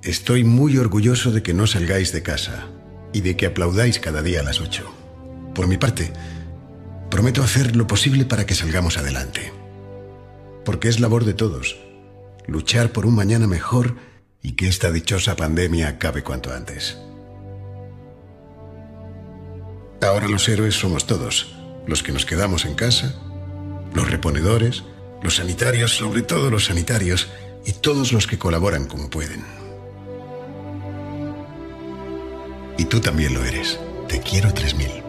Estoy muy orgulloso de que no salgáis de casa y de que aplaudáis cada día a las 8. Por mi parte, prometo hacer lo posible para que salgamos adelante. Porque es labor de todos luchar por un mañana mejor y que esta dichosa pandemia acabe cuanto antes. Ahora los héroes somos todos, los que nos quedamos en casa, los reponedores, los sanitarios, sobre todo los sanitarios, y todos los que colaboran como pueden. Y tú también lo eres. Te quiero 3000.